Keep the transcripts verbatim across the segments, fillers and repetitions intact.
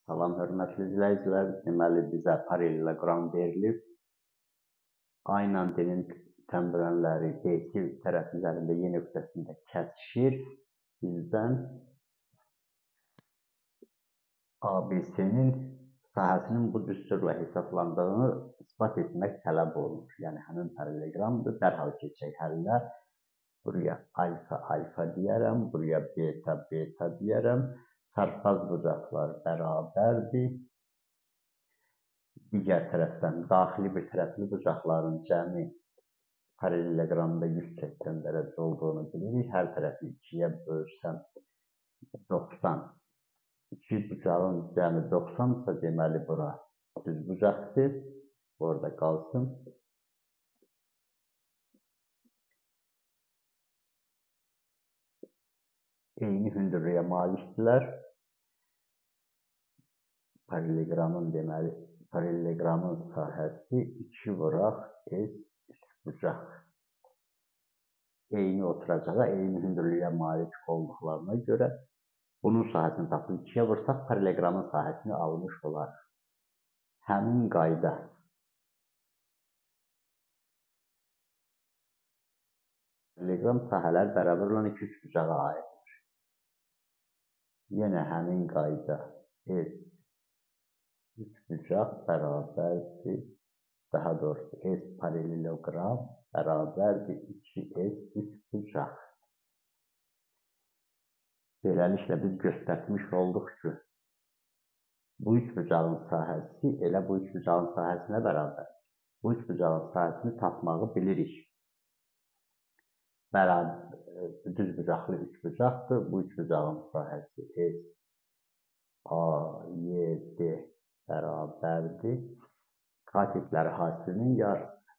Salam, hörmətli izləyicilər. Deməli, bizə paralleloqram verilib. A ilə D-nin tənbələnləri B C tərəflərində Y nöqtəsində kəsişir. Bizdən A B C-nin sahəsinin bu düsturla hesablandığını ispat etmək tələb olunur. Yəni, həmin paralleloqramdır. Dərhal keçək həllə. Buraya alfa alfa deyərəm, buraya beta beta deyərəm. Çarpaz bucaqlar bərabərdir. Digər tərəfdən daxili bir tərəfli bucaqların cəmi paralleloqramda yüz səksən dərəcə olduğunu bilirik. Hər tərəfi ikiyə bölsəm doxsan. İki bucağın cəmi doxsansa, deməli bura düz bucaqdır. Orada qalsın. Eyni hündürlüyə malikdirlər. Paralleloqramın deməli, paralleloqramın sahəsi iki vuraq S üç bucaq. Eyni oturacağa, eyni hündürlüyə malik olduqlarına görə bunun sahəsini tapıb ikiyə vursaq, paralleloqramın sahəsini almış olarıq. Həmin qayda paralleloqram sahələr bərabər olan iki üç bucağa aiddir. Yenə həmin qayda S üç bucaq bərabərdir, daha doğrusu S paralleloqram bərabərdir iki S üç bucaq. Beləliklə biz göstərmiş olduq ki, bu üç bucağın sahəsi elə bu üç bucağın sahəsinə bərabərdir. Bu üç bucağın sahəsini tapmağı bilirik. Bərabər, düz bucaqlı üç bucaqdır. Bu üç bucağın sahəsi S A Y D bərabərdir. Katetləri hasilinin yarısı.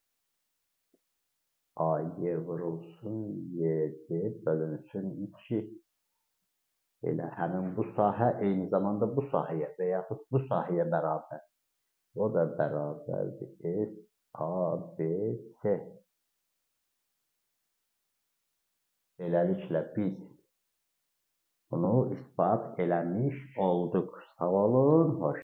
A Y vurulsun, Y D bölünsün iki. Elə həmin bu sahə eyni zamanda bu sahəyə və yaxud bu sahəyə bərabər. O da bərabərdir S A B C. Beləliklə biz bunu ispat eləmiş olduq. Sağ olun, hoş.